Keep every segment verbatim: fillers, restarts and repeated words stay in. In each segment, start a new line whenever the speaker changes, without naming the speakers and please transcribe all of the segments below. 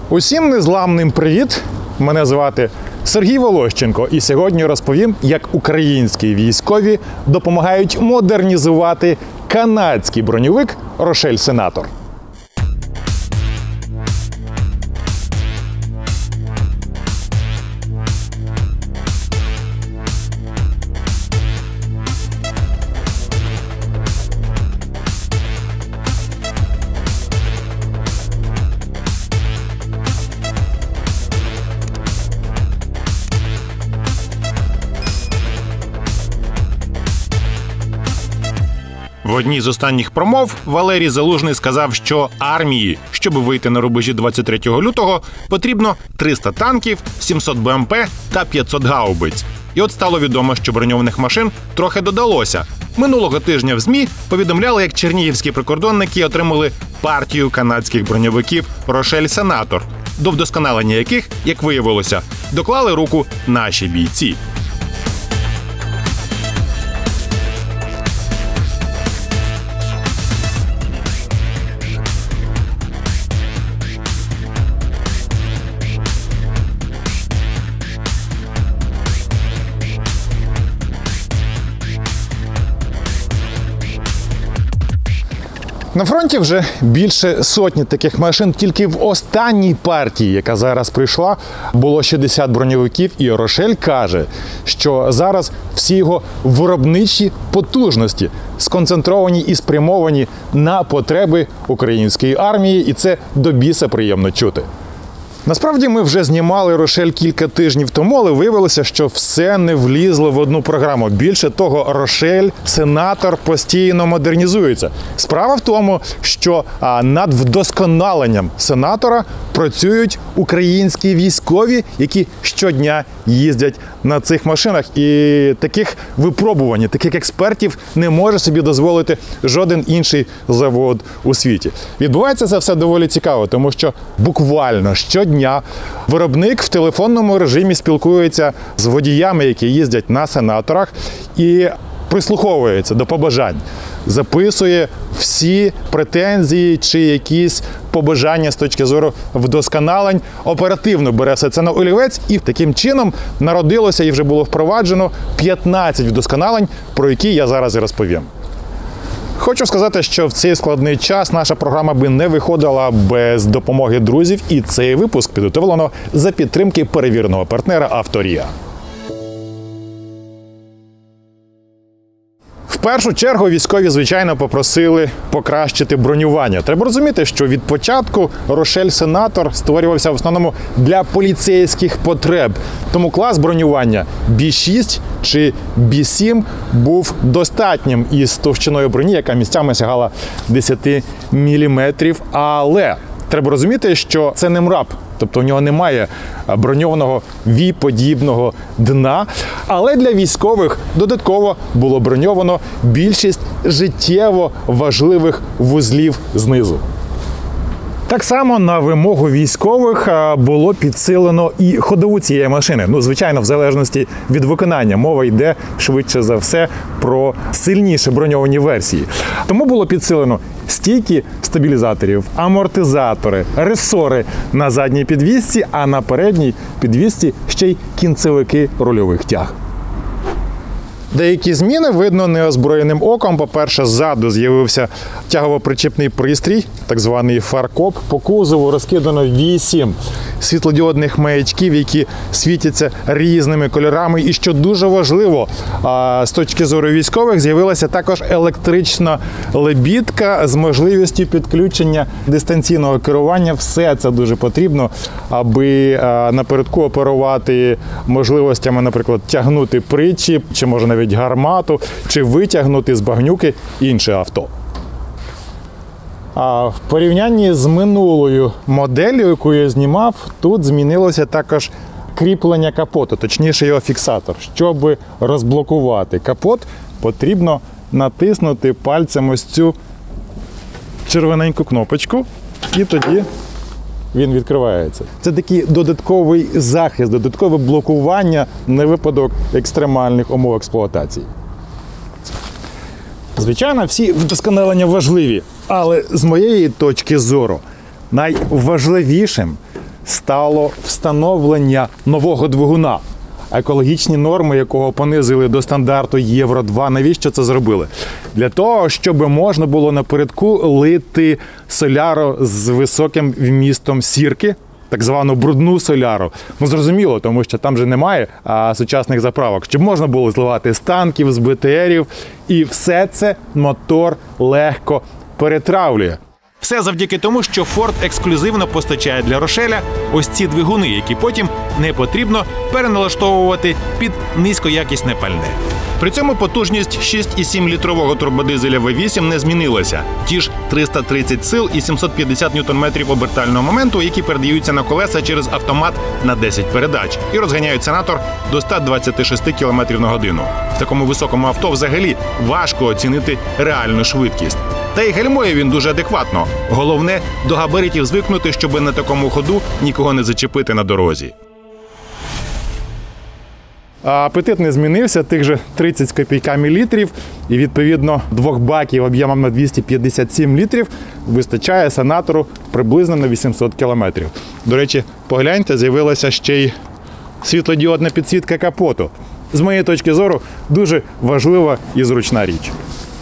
Усім незламним привіт! Мене звати Сергій Волощенко, і сьогодні розповім, як українські військові допомагають модернізувати канадський броньовик «Рошель Сенатор».
В одній з останніх промов Валерій Залужний сказав, що армії, щоб вийти на рубежі двадцять третього лютого, потрібно триста танків, сімсот Б М П та п'ятсот гаубиць. І от стало відомо, що броньованих машин трохи додалося. Минулого тижня в ЗМІ повідомляли, як чернігівські прикордонники отримали партію канадських броньовиків «Рошель Сенатор», до вдосконалення яких, як виявилося, доклали руку наші бійці.
На фронті вже більше сотні таких машин. Тільки в останній партії, яка зараз прийшла, було шістдесят броньовиків. І «Рошель» каже, що зараз всі його виробничі потужності сконцентровані і спрямовані на потреби української армії. І це до біса приємно чути. Насправді, ми вже знімали «Рошель» кілька тижнів тому, але виявилося, що все не влізло в одну програму. Більше того, «Рошель Сенатор» постійно модернізується. Справа в тому, що а, над вдосконаленням «Сенатора» працюють українські військові, які щодня їздять на цих машинах. І таких випробувань, таких експертів не може собі дозволити жоден інший завод у світі. Відбувається це все доволі цікаво, тому що буквально щодня Дня виробник в телефонному режимі спілкується з водіями, які їздять на «Сенаторах», і прислуховується до побажань. Записує всі претензії чи якісь побажання з точки зору вдосконалень, оперативно бере все це на олівець, і таким чином народилося і вже було впроваджено п'ятнадцять вдосконалень, про які я зараз і розповім. Хочу сказати, що в цей складний час наша програма би не виходила без допомоги друзів, і цей випуск підготовлено за підтримки перевіреного партнера «Авторія». В першу чергу військові, звичайно, попросили покращити бронювання. Треба розуміти, що від початку «Рошель Сенатор» створювався в основному для поліцейських потреб. Тому клас бронювання Бі шість чи Бі сім був достатнім із товщиною броні, яка місцями сягала десять міліметрів. Але треба розуміти, що це не МРАП. Тобто у нього немає броньованого ві-подібного дна. Але для військових додатково було броньовано більшість життєво важливих вузлів знизу. Так само на вимогу військових було підсилено і ходову цієї машини. Ну, звичайно, в залежності від виконання. Мова йде, швидше за все, про сильніші броньовані версії. Тому було підсилено стійки стабілізаторів, амортизатори, ресори на задній підвісці, а на передній підвісці ще й кінцевики рульових тяг. Деякі зміни видно неозброєним оком. По-перше, ззаду з'явився тягово-причепний пристрій, так званий фаркоп. По кузову розкидано вісім світлодіодних маячків, які світяться різними кольорами. І що дуже важливо, з точки зору військових, з'явилася також електрична лебідка з можливістю підключення дистанційного керування. Все це дуже потрібно, аби напередку оперувати можливостями, наприклад, тягнути причіп, чи може навіть гармату, чи витягнути з багнюки інше авто. А в порівнянні з минулою моделлю, яку я знімав, тут змінилося також кріплення капоту, точніше його фіксатор. Щоб розблокувати капот, потрібно натиснути пальцем ось цю червоненьку кнопочку, і тоді він відкривається. Це такий додатковий захист, додаткове блокування на випадок екстремальних умов експлуатації. Звичайно, всі вдосконалення важливі, але з моєї точки зору найважливішим стало встановлення нового двигуна, екологічні норми якого понизили до стандарту Євро два. Навіщо це зробили? Для того, щоб можна було напередку лити соляру з високим вмістом сірки, так звану брудну соляру. Ну, зрозуміло, тому що там же немає а, сучасних заправок. Щоб можна було зливати з танків, з бе те ерів. І все це мотор легко перетравлює.
Все завдяки тому, що Ford ексклюзивно постачає для Рошеля ось ці двигуни, які потім не потрібно переналаштовувати під низькоякісне пальне. При цьому потужність шість і сім літрового турбодизеля ве вісім не змінилася. Ті ж триста тридцять сил і сімсот п'ятдесят ньютон-метрів обертального моменту, які передаються на колеса через автомат на десять передач і розганяють Сенатор до ста двадцяти шести кілометрів на годину. В такому високому авто взагалі важко оцінити реальну швидкість. Та й гальмує він дуже адекватно. Головне – до габаритів звикнути, щоб на такому ходу нікого не зачепити на дорозі.
Апетит не змінився, тих же тридцять з копійками літрів, і відповідно двох баків об'ємом на двісті п'ятдесят сім літрів вистачає Сенатору приблизно на вісімсот кілометрів. До речі, погляньте, з'явилася ще й світлодіодна підсвітка капоту. З моєї точки зору, дуже важлива і зручна річ.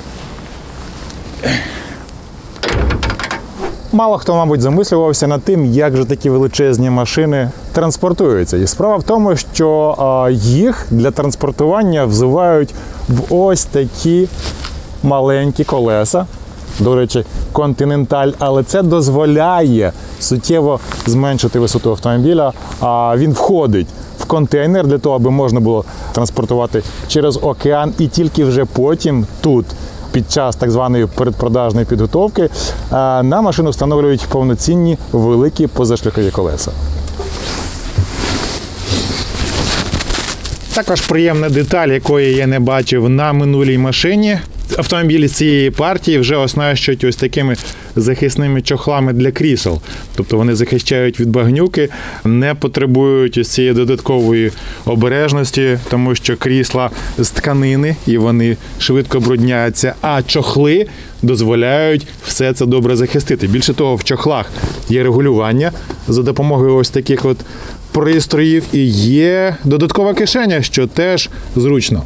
Мало хто, мабуть, замислювався над тим, як же такі величезні машини транспортуються. І справа в тому, що а, їх для транспортування взувають в ось такі маленькі колеса. До речі, Continental, але це дозволяє суттєво зменшити висоту автомобіля. А він входить в контейнер для того, аби можна було транспортувати через океан, і тільки вже потім тут, під час так званої передпродажної підготовки, на машину встановлюють повноцінні великі позашляхові колеса. Також приємна деталь, якої я не бачив на минулій машині. Автомобілі з цієї партії вже оснащують ось такими захисними чохлами для крісел. Тобто вони захищають від багнюки, не потребують ось цієї додаткової обережності, тому що крісла з тканини і вони швидко брудняться, а чохли дозволяють все це добре захистити. Більше того, в чохлах є регулювання за допомогою ось таких от пристроїв і є додаткова кишеня, що теж зручно.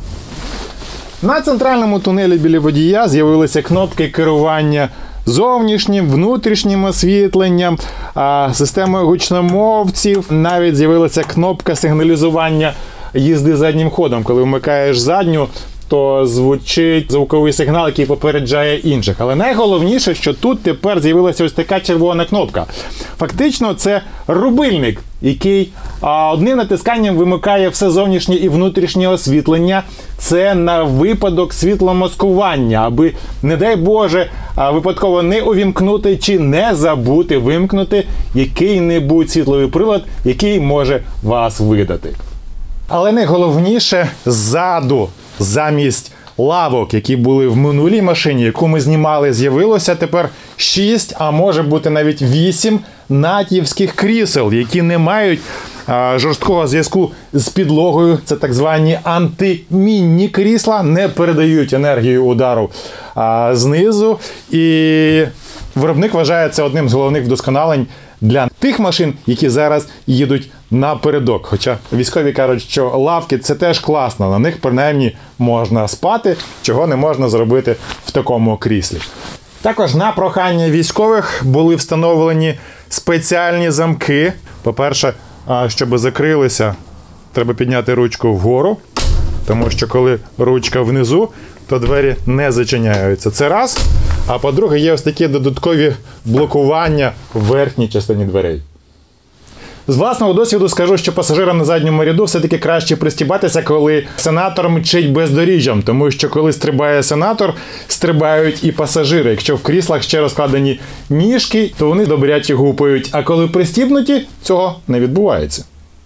На центральному тунелі біля водія з'явилися кнопки керування зовнішнім, внутрішнім освітленням, системою гучномовців. Навіть з'явилася кнопка сигналізування їзди заднім ходом. Коли вмикаєш задню, то звучить звуковий сигнал, який попереджає інших. Але найголовніше, що тут тепер з'явилася ось така червона кнопка. Фактично це рубильник, який а, одним натисканням вимикає все зовнішнє і внутрішнє освітлення. Це на випадок світломаскування, аби, не дай Боже, а, випадково не увімкнути чи не забути вимкнути який-небудь світловий прилад, який може вас видати. Але найголовніше, ззаду, замість лавок, які були в минулій машині, яку ми знімали, з'явилося тепер шість, а може бути навіть вісім натівських крісел, які не мають а, жорсткого зв'язку з підлогою. Це так звані антимінні крісла, не передають енергію удару а, знизу. І виробник вважає це одним з головних вдосконалень для тих машин, які зараз їдуть напередок. Хоча військові кажуть, що лавки – це теж класно, на них принаймні можна спати, чого не можна зробити в такому кріслі. Також на прохання військових були встановлені спеціальні замки. По-перше, щоб закрилися, треба підняти ручку вгору, тому що коли ручка внизу, то двері не зачиняються. Це раз. А по-друге, є ось такі додаткові блокування в верхній частині дверей. З власного досвіду скажу, що пасажирам на задньому ряду все-таки краще пристібатися, коли Сенатор мчить бездоріжжям, тому що коли стрибає Сенатор, стрибають і пасажири. Якщо в кріслах ще розкладені ніжки, то вони добряче гупають, а коли пристібнуті, цього не відбувається.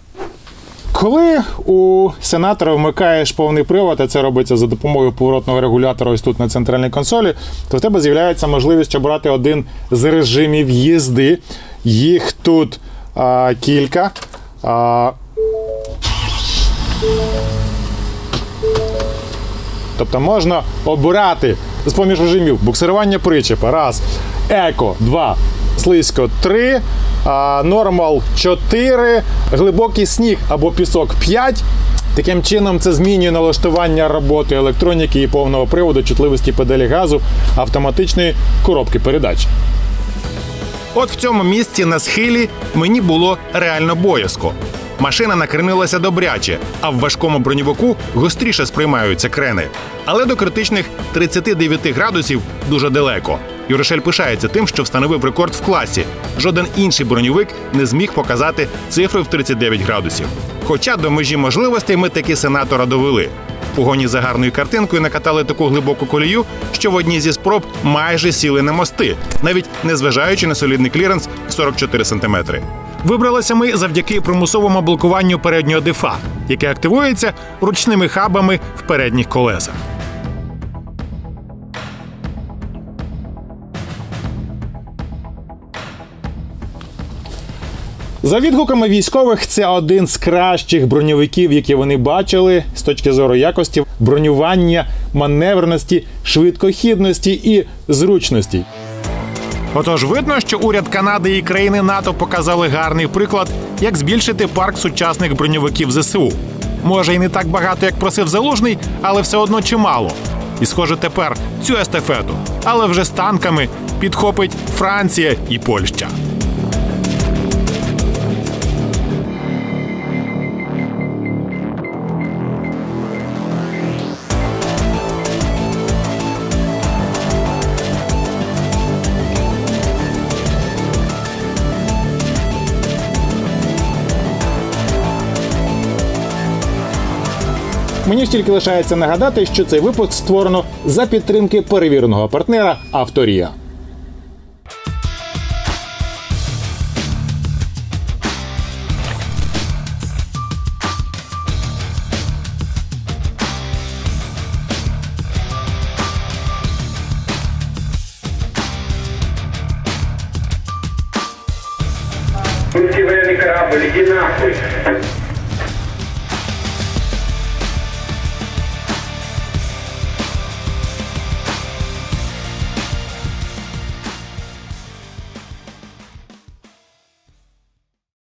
Коли у Сенатора вмикаєш повний привод, а це робиться за допомогою поворотного регулятора ось тут на центральній консолі, то в тебе з'являється можливість обрати один з режимів їзди. Їх тут а, кілька. А... Тобто можна обирати з-поміж режимів буксирування причепа, раз, еко, два, слизько три, нормал чотири, глибокий сніг або пісок п'ять. Таким чином, це змінює налаштування роботи електроніки і повного приводу, чутливості педалі газу, автоматичної коробки передач.
От в цьому місці на схилі мені було реально боязко. Машина накренилася добряче, а в важкому броньовику гостріше сприймаються крени. Але до критичних тридцяти дев'яти градусів дуже далеко. І Рошель пишається тим, що встановив рекорд в класі. Жоден інший броньовик не зміг показати цифри в тридцять дев'ять градусів. Хоча до межі можливостей ми таки сенатора довели. В погоні за гарною картинкою накатали таку глибоку колію, що в одній зі спроб майже сіли на мости, навіть незважаючи на солідний кліренс в сорок чотири сантиметри. Вибралися ми завдяки примусовому блокуванню переднього дифа, яке активується ручними хабами в передніх колесах.
За відгуками військових, це один з кращих броньовиків, які вони бачили з точки зору якості бронювання, маневреності, швидкохідності і зручності.
Отож, видно, що уряд Канади і країни НАТО показали гарний приклад, як збільшити парк сучасних броньовиків ЗСУ. Може, і не так багато, як просив Залужний, але все одно чимало. І, схоже, тепер цю естафету, але вже з танками, підхопить Франція і Польща.
Мені ж тільки лишається нагадати, що цей випуск створено за підтримки перевіреного партнера «Авторія».
Русский военный корабль, иди нахуй!